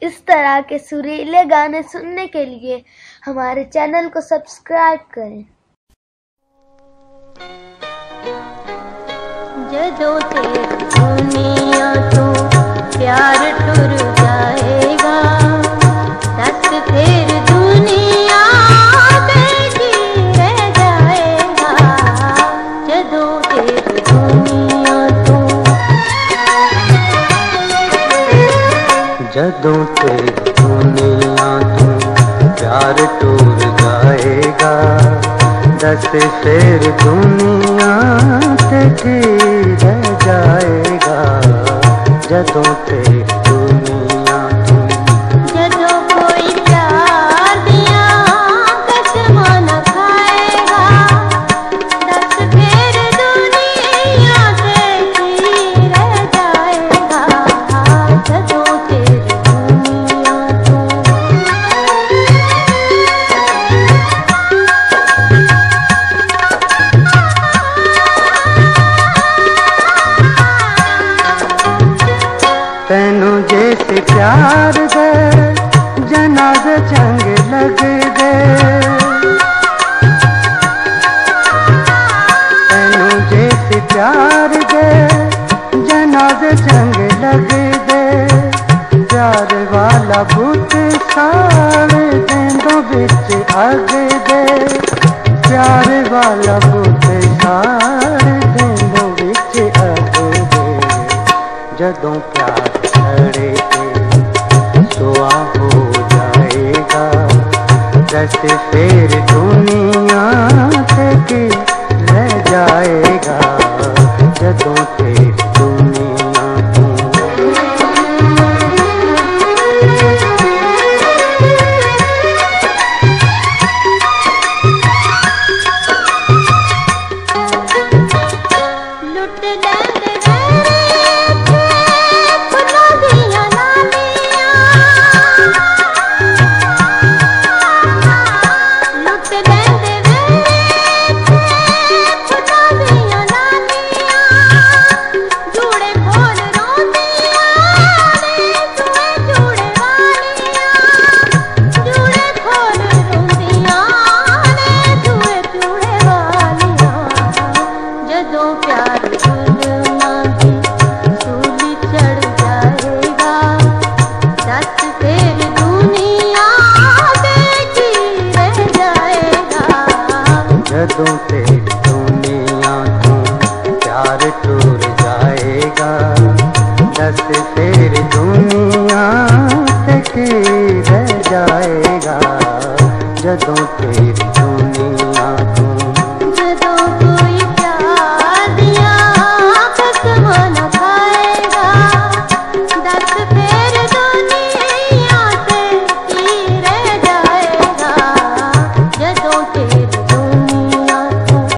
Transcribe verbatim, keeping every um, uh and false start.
इस तरह के सुरीले गाने सुनने के लिए हमारे चैनल को सब्सक्राइब करें। जदों तेरी दुनिया तो प्यार टुर जाएगा, दस फिर दुनिया तेरी रह जाएगा। जदों तेरी दुनिया तो जदों तेरी दुनिया तो प्यार टूर जाएगा, दस फिर दुनिया तेरी रह जाएगा। जदों तेरी दुनिया तो जदों कोई प्यार दिया कसम न खाएगा, दस फिर दुनिया तेरी रह जाएगा। जदों तेरी दुनिया तो तैनू जैसे प्यार दे जनाज़े चंगे लग दे, तैनू जैसे प्यार दे जनाज़े चंगे लग दे। प्यार वाला बुत साड़ देंदो बिच अग दे, प्यार वाला बुत साड़ देंदो बिच अग दे। जदों प्यार छड़े सुआ हो जाएगा, दस फिर दुनिया तेरी रह जाएगा। जदों तेरी दुनिया तो लुट लेंदे फुल्लां दियां लालियां, लुट लेंदे फुल्लां दियां लालियां। जूड़े खोल रोंदियां ने तुए जूड़े वालियां, जूड़े खोल रोंदियां ने तुए जूड़े वालियां। जदों प्यार जुल्मां दी सूली चढ़ जाएगा, दस फिर दुनिया तेरी रह जाएगा। जदों तेरी दुनिया तो प्यार टूर जाएगा, दस फिर दुनिया तेरी रह जाएगा। जदों तेरी